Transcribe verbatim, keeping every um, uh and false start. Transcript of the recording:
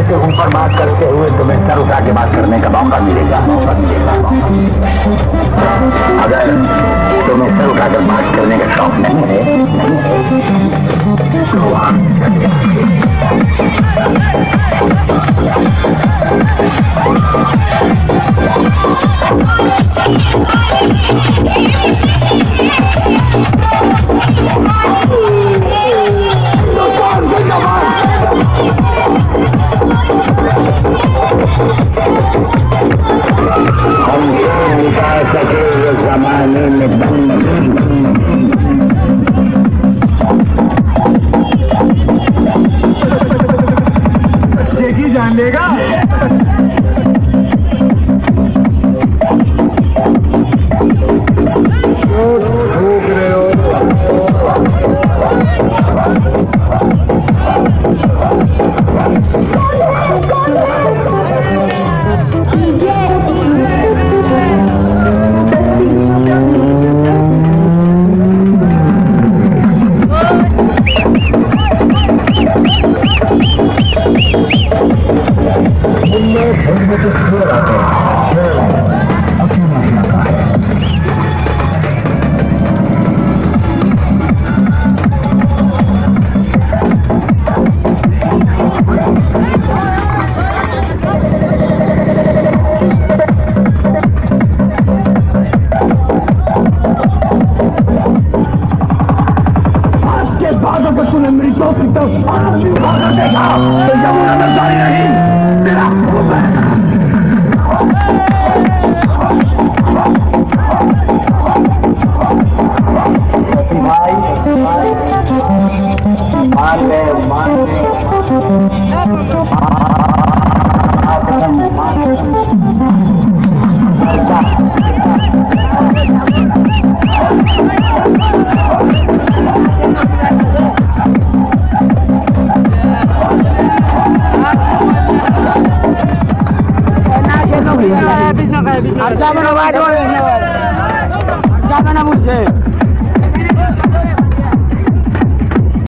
के ऊपर बात करते हुए तुम्हें सर उठा के बात करने का मौका मिलेगा मौका मिलेगा अगर तुम्हें सर उठाकर बात करने का शौक नहीं है नहीं है तो आप जमाने में सच्चे की जान लेगा ठोक रहे हो अगर तूने मेरी दोस्त की तरफ देखा तो यमुना में जारी नहीं तेरा शशि भाई मान ले मान ले अच्छा बना मुझसे